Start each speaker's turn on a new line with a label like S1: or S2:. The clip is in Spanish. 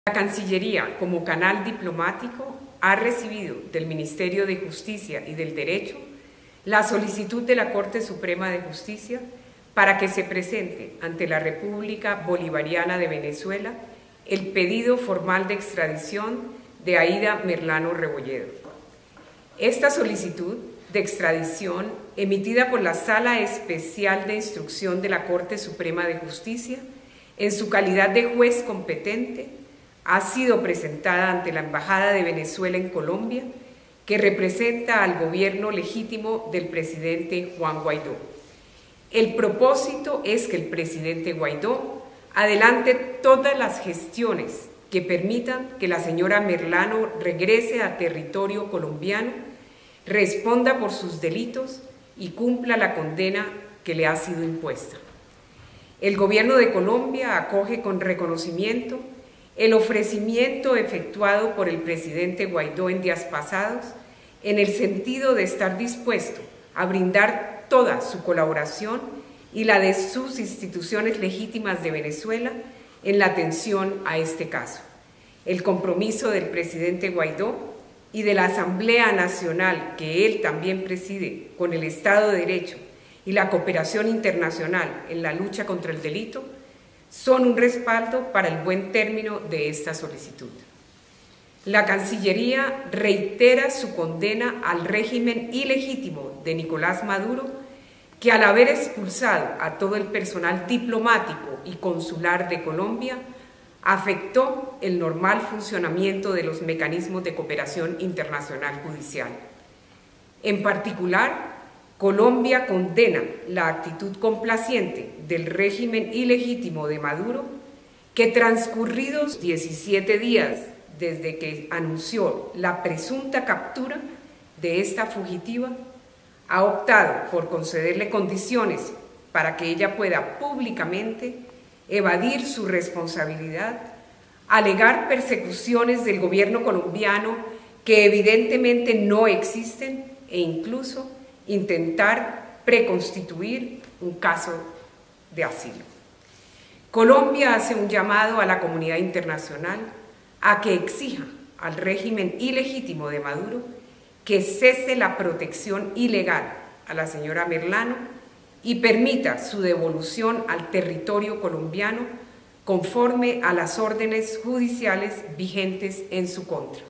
S1: La Cancillería, como canal diplomático, ha recibido del Ministerio de Justicia y del Derecho la solicitud de la Corte Suprema de Justicia para que se presente ante la República Bolivariana de Venezuela el pedido formal de extradición de Aida Merlano Rebolledo. Esta solicitud de extradición, emitida por la Sala Especial de Instrucción de la Corte Suprema de Justicia, en su calidad de juez competente, ha sido presentada ante la Embajada de Venezuela en Colombia, que representa al gobierno legítimo del presidente Juan Guaidó. El propósito es que el presidente Guaidó adelante todas las gestiones que permitan que la señora Merlano regrese a territorio colombiano, responda por sus delitos y cumpla la condena que le ha sido impuesta. El gobierno de Colombia acoge con reconocimiento el ofrecimiento efectuado por el presidente Guaidó en días pasados, en el sentido de estar dispuesto a brindar toda su colaboración y la de sus instituciones legítimas de Venezuela en la atención a este caso. El compromiso del presidente Guaidó y de la Asamblea Nacional, que él también preside, con el Estado de Derecho y la cooperación internacional en la lucha contra el delito, son un respaldo para el buen término de esta solicitud. La Cancillería reitera su condena al régimen ilegítimo de Nicolás Maduro, que al haber expulsado a todo el personal diplomático y consular de Colombia, afectó el normal funcionamiento de los mecanismos de cooperación internacional judicial. En particular, Colombia condena la actitud complaciente del régimen ilegítimo de Maduro, que transcurridos 17 días desde que anunció la presunta captura de esta fugitiva, ha optado por concederle condiciones para que ella pueda públicamente evadir su responsabilidad, alegar persecuciones del gobierno colombiano que evidentemente no existen e incluso intentar preconstituir un caso de asilo. Colombia hace un llamado a la comunidad internacional a que exija al régimen ilegítimo de Maduro que cese la protección ilegal a la señora Merlano y permita su devolución al territorio colombiano conforme a las órdenes judiciales vigentes en su contra.